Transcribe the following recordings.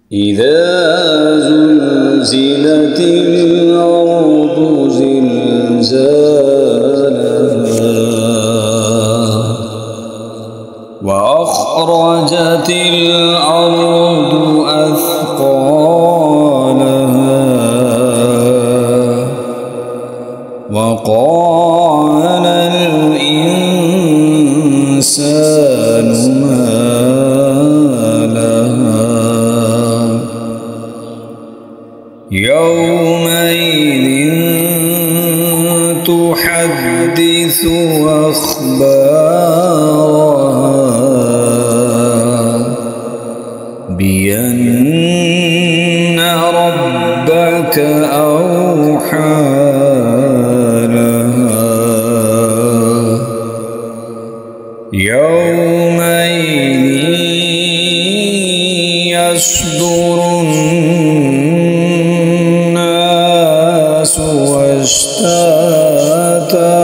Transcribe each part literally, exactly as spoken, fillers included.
إذا زلزلت الأرض زلزالها وأخرجت الأرض أثقالها وقال الإنسان ما لها يومئذ تحدث أخبارها بأن ربك أوحى لها يومئذ يصدر الناس أشتاتا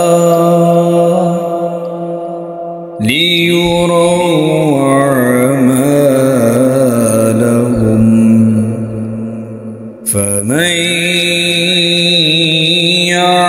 ليروا أعمالهم فمن